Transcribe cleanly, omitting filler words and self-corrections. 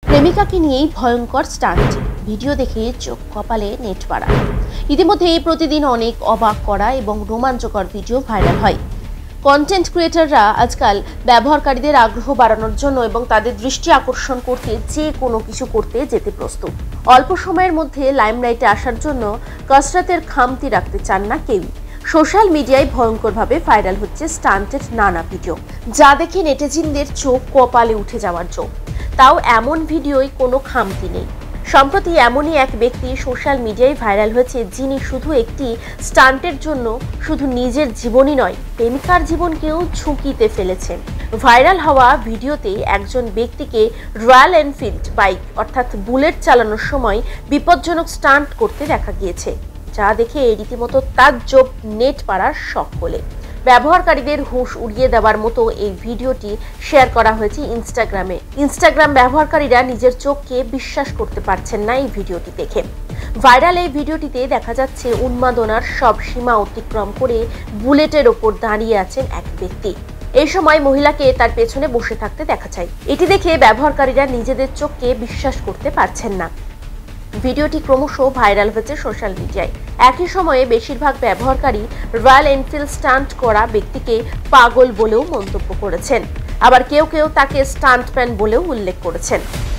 প্রেমিকাকে নিয়েই ভয়ঙ্কর স্টান্ট, ভিডিও দেখে চোখ কপালে নেট পাড়া। ইতিমধ্যে প্রতিদিন অনেক অবাক করা এবং রোমাঞ্চকর ভিডিও ভাইরাল হয়। কন্টেন্ট ক্রিয়েটররা আজকাল ব্যবহারকারীদের আগ্রহ বাড়ানোর জন্য এবং তাদের দৃষ্টি আকর্ষণ করতে যে কোনো কিছু করতে যেতে প্রস্তুত। অল্প সময়ের মধ্যে লাইমলাইটে আসার জন্য কসরতের খামতি রাখতে চান না কেউই। সোশ্যাল মিডিয়ায় ভয়ঙ্করভাবে ভাইরাল হচ্ছে স্টান্টের নানা ভিডিও, যা দেখে নেটিজেনদের চোখ কপালে উঠে যাওয়ার জো। তাও এমন ভিডিওয় কোনো খামতি নেই। সম্প্রতি এমনই এক ব্যক্তি সোশ্যাল মিডিয়ায় ভাইরাল হয়েছে, যিনি শুধু একটি স্টান্টের জন্য শুধু নিজের জীবনই নয়, প্রেমিকার জীবনকেও ঝুঁকিতে ফেলেছেন। ভাইরাল হওয়া ভিডিওতে একজন ব্যক্তিকে রয়্যাল এনফিল্ড বাইক অর্থাৎ বুলেট চালানোর সময় বিপজ্জনক স্টান্ট করতে দেখা গিয়েছে, যা দেখে রীতিমতো তাজ্জব নেট পাড়ার সকলে। ব্যবহারকারীদের হুঁশ উড়িয়ে দেওয়ার মতো এই ভিডিওটি শেয়ার করা হয়েছে ইনস্টাগ্রাম ব্যবহারকারীরা নিজের চোখকে বিশ্বাস করতে পারছেন না এই ভিডিওটি দেখে। ভাইরাল এই ভিডিওটিতে দেখা যাচ্ছে উন্মাদনার সব সীমা অতিক্রম করে বুলেটের ওপর দাঁড়িয়ে আছেন এক ব্যক্তি। এই সময় মহিলাকে তার পেছনে বসে থাকতে দেখা যায়। এটি দেখে ব্যবহারকারীরা নিজেদের চোখকে বিশ্বাস করতে পারছেন না। ভিডিওটি ক্রমশ ভাইরাল হচ্ছে সোশ্যাল মিডিয়ায়। একই সময়ে বেশিরভাগ ব্যবহারকারী রয়্যাল এনফিল্ড স্টান্ট করা ব্যক্তিকে পাগল বলেও মন্তব্য করেছেন, আবার কেউ কেউ তাকে স্টান্টম্যান বলেও উল্লেখ করেছেন।